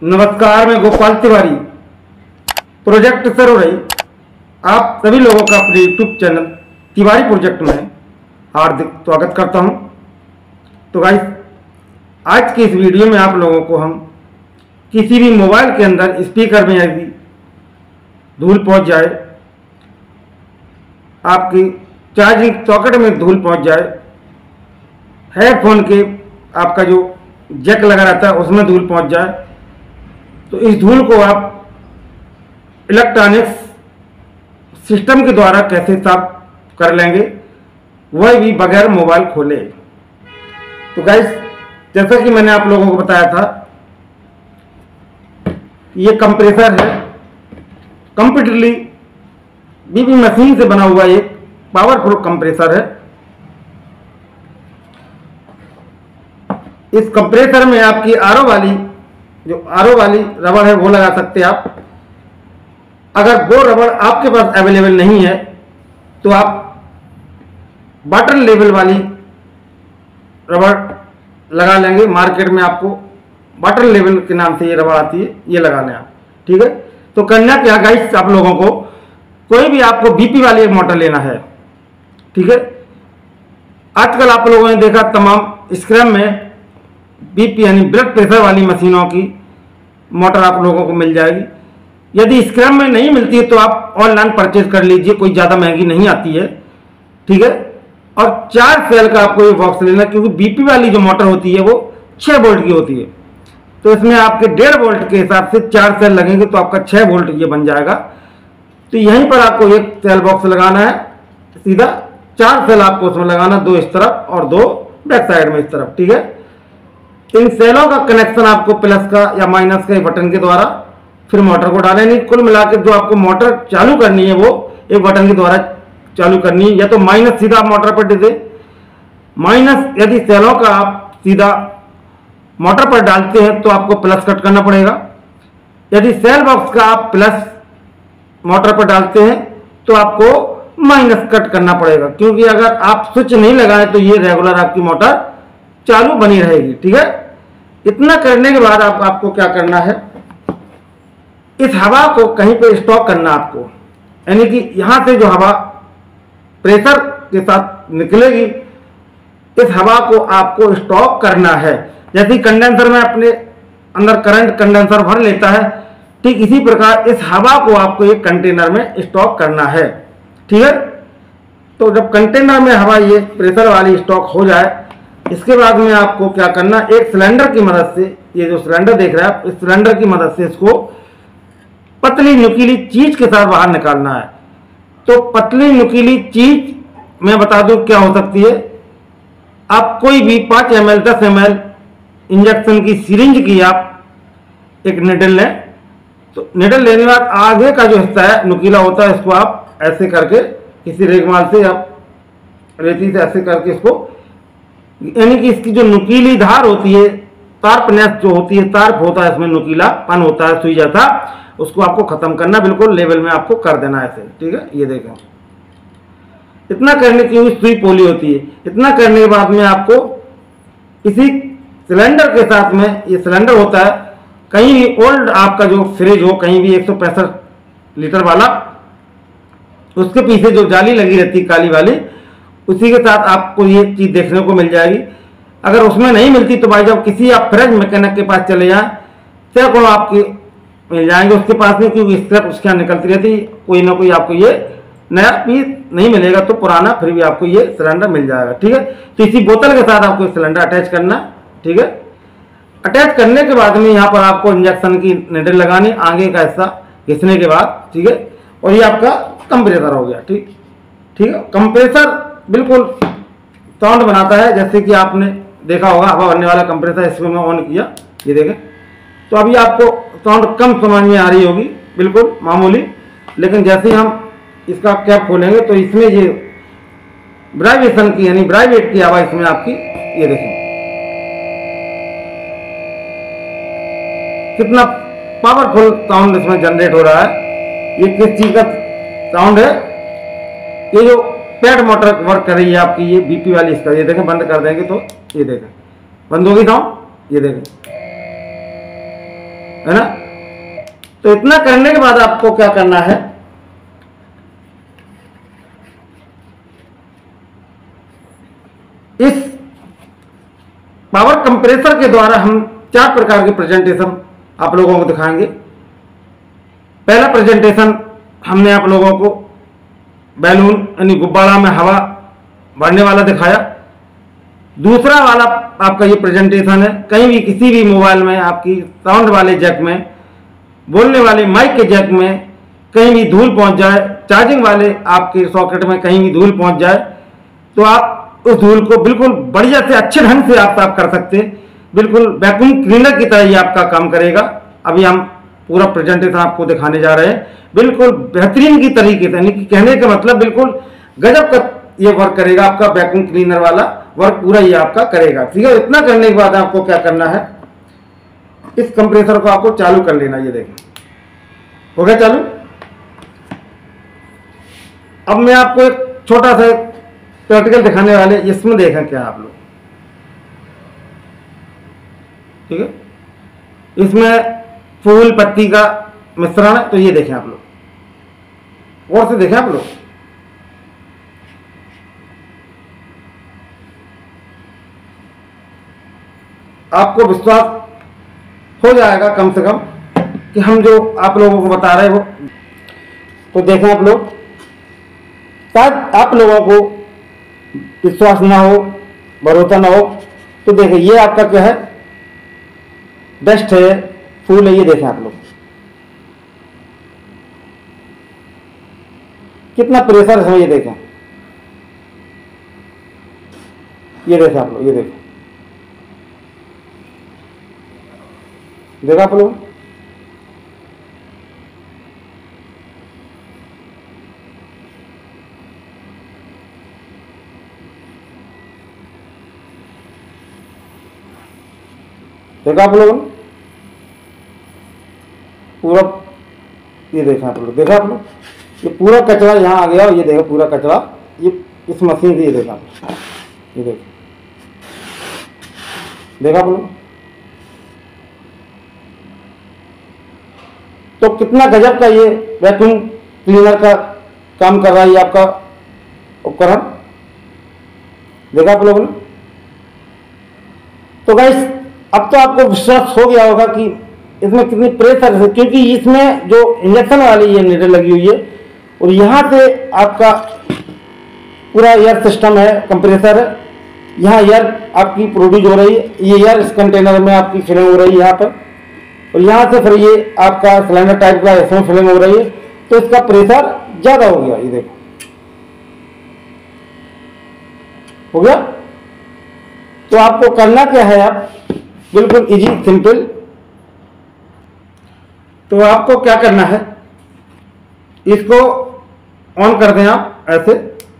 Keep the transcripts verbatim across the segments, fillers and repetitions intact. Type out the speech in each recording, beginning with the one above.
नमस्कार, मैं गोपाल तिवारी, प्रोजेक्ट सरोरई आप सभी लोगों का अपने यूट्यूब चैनल तिवारी प्रोजेक्ट में हार्दिक स्वागत करता हूं। तो गाइस, आज के इस वीडियो में आप लोगों को हम किसी भी मोबाइल के अंदर स्पीकर में यदि धूल पहुंच जाए, आपकी चार्जिंग सॉकेट में धूल पहुंच जाए, हेडफोन के आपका जो जैक लगा रहता है उसमें धूल पहुंच जाए, तो इस धूल को आप इलेक्ट्रॉनिक्स सिस्टम के द्वारा कैसे साफ कर लेंगे, वह भी बगैर मोबाइल खोले। तो गाइस, जैसा कि मैंने आप लोगों को बताया था, ये कंप्रेसर है, कंप्यूटरली बीबी मशीन से बना हुआ एक पावरफुल कंप्रेसर है। इस कंप्रेसर में आपकी आरओ वाली जो आरओ वाली रबड़ है वो लगा सकते हैं आप। अगर वो रबड़ आपके पास अवेलेबल नहीं है तो आप वाटर लेवल वाली रबड़ लगा लेंगे। मार्केट में आपको वाटर लेवल के नाम से ये रबड़ आती है, ये लगा लें आप। ठीक है, तो करना क्या गाइस, आप लोगों को कोई भी आपको बीपी वाली एक मोटर लेना है। ठीक है, आजकल आप लोगों ने देखा तमाम स्क्रैप में बीपी यानी ब्लड प्रेशर वाली मशीनों की मोटर आप लोगों को मिल जाएगी। यदि स्क्रैप में नहीं मिलती है तो आप ऑनलाइन परचेज कर लीजिए, कोई ज़्यादा महंगी नहीं आती है। ठीक है, और चार सेल का आपको ये बॉक्स लेना, क्योंकि बीपी वाली जो मोटर होती है वो छः वोल्ट की होती है, तो इसमें आपके डेढ़ वोल्ट के हिसाब से चार सेल लगेंगे तो आपका छः वोल्ट ये बन जाएगा। तो यहीं पर आपको एक सेल बॉक्स लगाना है, सीधा चार सेल आपको उसमें लगाना, दो इस तरफ और दो बैक साइड में इस तरफ। ठीक है, इन सेलों का कनेक्शन आपको प्लस का या माइनस के बटन के द्वारा फिर मोटर को डालेंगे। कुल मिलाकर जो आपको मोटर चालू करनी है वो एक बटन के द्वारा चालू करनी है, या तो माइनस सीधा आप मोटर पर दे, माइनस यदि सेलों का आप सीधा मोटर पर डालते हैं तो आपको प्लस कट करना पड़ेगा। यदि सेल बॉक्स का आप प्लस मोटर पर डालते हैं तो आपको माइनस कट करना पड़ेगा, क्योंकि अगर आप स्विच नहीं लगाएं तो ये रेगुलर आपकी मोटर चालू बनी रहेगी। ठीक है, इतना करने के बाद आप, आपको क्या करना है, इस हवा को कहीं पे स्टॉक करना आपको, यानी कि यहां से जो हवा प्रेशर के साथ निकलेगी, इस हवा को आपको स्टॉक करना है। जैसे कंडेंसर में अपने अंदर करंट कंडेंसर भर लेता है, ठीक इसी प्रकार इस हवा को आपको एक कंटेनर में स्टॉक करना है। ठीक है, तो जब कंटेनर में हवा ये प्रेशर वाली स्टॉक हो जाए, इसके बाद में आपको क्या करना, एक सिलेंडर की मदद से, ये जो सिलेंडर देख रहे हैं आप, इस सिलेंडर की मदद से इसको पतली नुकीली चीज के साथ बाहर निकालना है। तो पतली नुकीली चीज मैं बता दूं क्या हो सकती है। आप कोई भी पाँच एम एल दस एम एल इंजेक्शन की सिरिंज की आप एक निडल लें, तो निडल लेने के बाद आगे का जो हिस्सा है नुकीला होता है, इसको आप ऐसे करके किसी रेगमाल से या रेती से ऐसे करके इसको, यानी कि इसकी जो नुकीली धार होती है, तार्पनेस जो होती है, तार्प होता है, इसमें नुकीलापन होता है सुई जैसा, उसको आपको खत्म करना, बिल्कुल लेवल में आपको कर देना है ऐसे। ठीक है, ये देखें, इतना करने की सुई पोली होती है। इतना करने के बाद में आपको इसी सिलेंडर के साथ में, ये सिलेंडर होता है, कहीं भी ओल्ड आपका जो फ्रिज हो, कहीं भी एक सौ पैंसठ लीटर वाला, उसके पीछे जो जाली लगी रहती है काली वाली, उसी के साथ आपको ये चीज देखने को मिल जाएगी। अगर उसमें नहीं मिलती तो भाई जब किसी आप फ्रिज मैकेनिक के पास चले जाएं, सैकड़ों आपके मिल जाएंगे उसके पास में, क्योंकि स्क्रैप उसके यहाँ निकलती रहती, कोई ना कोई आपको ये नया पीस नहीं मिलेगा तो पुराना फिर भी आपको ये सिलेंडर मिल जाएगा। ठीक है, तो इसी बोतल के साथ आपको सिलेंडर अटैच करना। ठीक है, अटैच करने के बाद में यहाँ पर आपको इंजेक्शन की निडल लगानी, आगे का हिस्सा घिसने के बाद। ठीक है, और ये आपका कंप्रेसर हो गया। ठीक ठीक है, कंप्रेसर बिल्कुल साउंड बनाता है, जैसे कि आपने देखा होगा हवा भरने वाला कंप्रेसर, इसमें मैं ऑन किया, ये देखें, तो अभी आपको साउंड कम समझ में आ रही होगी, बिल्कुल मामूली, लेकिन जैसे ही हम इसका कैप खोलेंगे तो इसमें ये वाइब्रेशन की यानी वाइब्रेट की आवाज इसमें आपकी, ये देखें कितना पावरफुल साउंड इसमें जनरेट हो रहा है। ये किस चीज का साउंड है, ये जो पैड मोटर वर्क कर रही है आपकी, ये बीपी वाली, इसका ये देखें, बंद कर देंगे तो ये देखें बंद होगी साउंड, ये देखें है ना। तो इतना करने के बाद आपको क्या करना है, इस पावर कंप्रेसर के द्वारा हम चार प्रकार के प्रेजेंटेशन आप लोगों को दिखाएंगे। पहला प्रेजेंटेशन हमने आप लोगों को बैलून यानी गुब्बारा में हवा भरने वाला दिखाया। दूसरा वाला आपका ये प्रेजेंटेशन है, कहीं भी किसी भी मोबाइल में आपकी साउंड वाले जैक में, बोलने वाले माइक के जैक में कहीं भी धूल पहुंच जाए, चार्जिंग वाले आपके सॉकेट में कहीं भी धूल पहुंच जाए, तो आप उस धूल को बिल्कुल बढ़िया से अच्छे ढंग से आप साफ कर सकते हैं। बिल्कुल वैक्यूम क्लीनर की तरह ये आपका काम करेगा। अभी हम पूरा प्रेजेंटेशन आपको दिखाने जा रहे हैं, बिल्कुल बेहतरीन की तरीके से, यानी कि कहने का मतलब बिल्कुल गजब का ये वर्क करेगा। आपका वैक्यूम क्लीनर वाला वर्क पूरा ये आपका करेगा, ठीक है। इतना करने के बाद आपको क्या करना है, इस कंप्रेसर को आपको चालू कर लेना। ये देखें, हो गया चालू। अब मैं आपको एक छोटा सा प्रैक्टिकल दिखाने वाले, इसमें देखें क्या आप लोग, ठीक है। इसमें फूल पत्ती का मिश्रण है, तो ये देखें आप लोग, और से देखें आप लोग। आपको विश्वास हो जाएगा कम से कम कि हम जो आप लोगों को बता रहे हो। तो देखें आप लोग, शायद आप लोगों को विश्वास ना हो, भरोसा ना हो, तो देखें ये आपका क्या है, डस्ट है, फूल है। ये देखें आप लोग कितना प्रेशर है, ये देखें, ये देखें आप लोग, ये देखें, देखा आप लोग। देखा आप लोगों ने पूरा, ये देखा आप लोग, देखा आप लोग, ये पूरा कचरा यहाँ आ गया। ये देखा पूरा कचरा ये इस मशीन से, ये देखा, ये देखा, देखा आप लोग। तो कितना गजब का ये वैक्यूम क्लीनर का काम कर रहा है ये आपका उपकरण, देखा आप लोगों ने। तो गाइस अब तो आपको विश्वास हो गया होगा कि इसमें कितनी प्रेशर है, क्योंकि इसमें जो इंजेक्शन वाली ये नीडल लगी हुई है और यहाँ से आपका पूरा एयर सिस्टम है, कंप्रेसर है, यहाँ एयर आपकी प्रोड्यूस हो रही है। ये एयर इस कंटेनर में आपकी फिलिंग हो रही है यहाँ पर, और यहाँ से फिर ये आपका सिलेंडर टाइप का इसमें फिलिंग हो रही है। तो इसका प्रेशर ज्यादा हो गया, ये देखो हो गया। तो आपको करना क्या है, आप बिल्कुल इजी सिंपल। तो आपको क्या करना है, इसको ऑन कर दें आप ऐसे।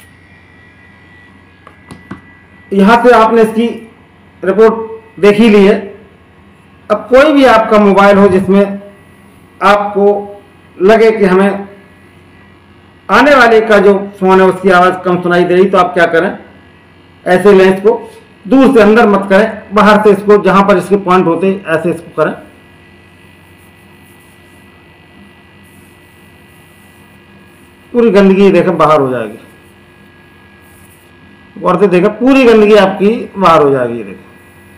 यहां से आपने इसकी रिपोर्ट देख ही ली है। अब कोई भी आपका मोबाइल हो जिसमें आपको लगे कि हमें आने वाले का जो फोन है उसकी आवाज़ कम सुनाई दे रही, तो आप क्या करें, ऐसे लें इसको, दूर से, अंदर मत करें, बाहर से इसको, जहां पर इसके पॉइंट होते ऐसे इसको करें। पूरी गंदगी देखो बाहर हो जाएगी, और से देखो पूरी गंदगी आपकी बाहर हो जाएगी। ये देखो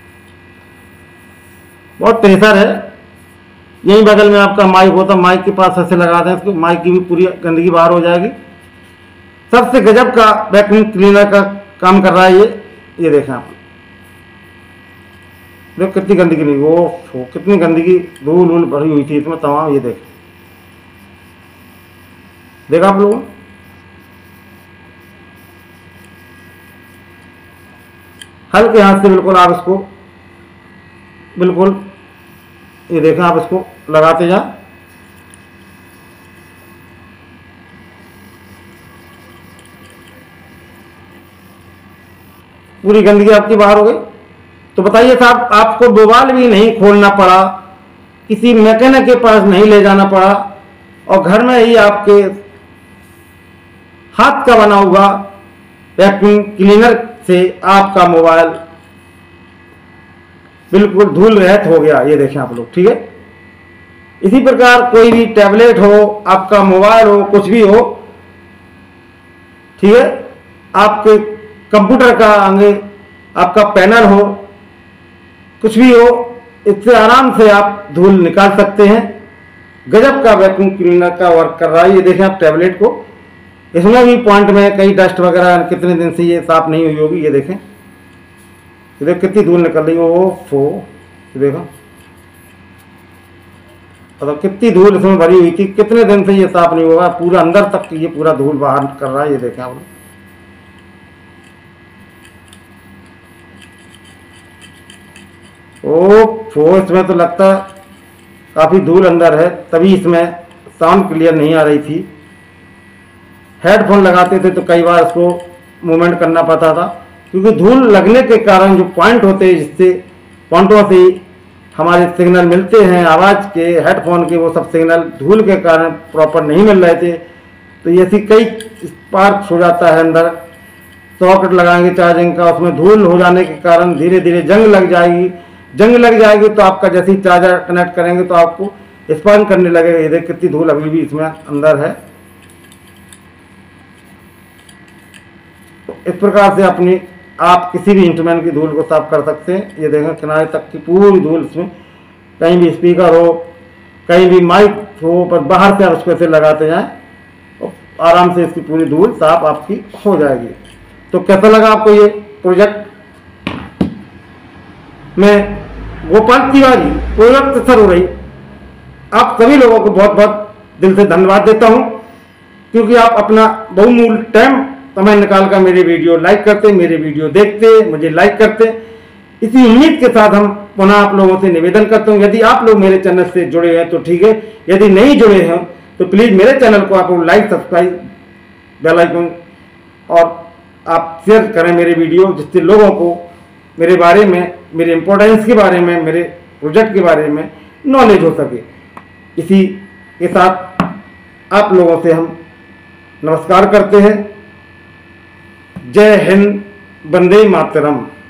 बहुत प्रेशर है। यहीं बगल में आपका माइक होता, माइक के पास ऐसे लगा दें इसको, माइक की भी पूरी गंदगी बाहर हो जाएगी। सबसे गजब का वैक्यूम क्लीनर का काम कर रहा है ये। ये देखें आप, देखो कितनी गंदगी नहीं, वो कितनी गंदगी, धूल वूल भरी हुई थी इसमें तमाम। ये देख, देखा आप लोगों, हल्के हाथ से बिल्कुल आप इसको, बिल्कुल ये देखें, आप इसको लगाते जा। पूरी गंदगी आपकी बाहर हो गई। तो बताइए साहब, आपको मोबाइल भी नहीं खोलना पड़ा, किसी मैकेनिक के पास नहीं ले जाना पड़ा, और घर में ही आपके हाथ का बना हुआ वैक्यूम क्लीनर से आपका मोबाइल बिल्कुल धूल रहित हो गया। ये देखें आप लोग, ठीक है। इसी प्रकार कोई भी टैबलेट हो, आपका मोबाइल हो, कुछ भी हो, ठीक है, आपके कंप्यूटर का आगे आपका पैनल हो, कुछ भी हो, इससे आराम से आप धूल निकाल सकते हैं। गजब का वैक्यूम क्लीनर का वर्क कर रहा है। ये देखें आप टैबलेट को, इसमें भी पॉइंट में कई डस्ट वगैरह कितने दिन से ये साफ नहीं हुई होगी। ये देखें, ये देख कितनी धूल निकल रही है। वो फो ये देखो, मतलब कितनी धूल इसमें भरी हुई थी, कितने दिन से ये साफ नहीं होगा, पूरा अंदर तक ये पूरा धूल बाहर कर रहा है। ये देखें आप, ओ फो इसमें तो लगता काफी धूल अंदर है, तभी इसमें साउंड क्लियर नहीं आ रही थी। हेडफोन लगाते थे तो कई बार इसको मूवमेंट करना पड़ता था, क्योंकि धूल लगने के कारण जो पॉइंट होते हैं, जिससे पॉइंटों से हमारे सिग्नल मिलते हैं आवाज़ के, हेडफोन के, वो सब सिग्नल धूल के कारण प्रॉपर नहीं मिल रहे थे। तो ऐसी कई स्पार्क्स हो जाता है अंदर। सॉकेट लगाएंगे चार्जिंग का, उसमें धूल हो जाने के कारण धीरे धीरे जंग लग जाएगी। जंग लग जाएगी तो आपका जैसे ही चार्जर कनेक्ट करेंगे तो आपको स्पार्क करने लगेगा। ये देख कितनी धूल अभी भी इसमें अंदर है। तो इस प्रकार से अपनी आप किसी भी इंस्ट्रूमेंट की धूल को साफ कर सकते हैं। ये देखें किनारे तक की पूरी धूल इसमें, कहीं भी स्पीकर हो, कहीं भी माइक हो, पर बाहर से आप उसको ऐसे लगाते जाएं तो आराम से इसकी पूरी धूल साफ आपकी हो जाएगी। तो कैसा लगा आपको ये प्रोजेक्ट? मैं गोपाल तिवारी प्रोजेक्ट सर हो रही आप सभी लोगों को बहुत बहुत दिल से धन्यवाद देता हूं, क्योंकि आप अपना बहुमूल्य टाइम समय निकाल कर मेरे वीडियो लाइक करते, मेरे वीडियो देखते, मुझे लाइक करते। इसी उम्मीद के साथ हम पुनः आप लोगों से निवेदन करता हूं, यदि आप लोग मेरे चैनल से जुड़े हैं तो ठीक है, यदि नहीं जुड़े हैं तो प्लीज़ मेरे चैनल को आप लाइक, सब्सक्राइब, बेल आइकन और आप शेयर करें मेरे वीडियो, जिससे लोगों को मेरे बारे में, मेरे इम्पोर्टेंस के बारे में, मेरे प्रोजेक्ट के बारे में नॉलेज हो सके। इसी के साथ आप लोगों से हम नमस्कार करते हैं। जय हिंद, वंदे मातरम।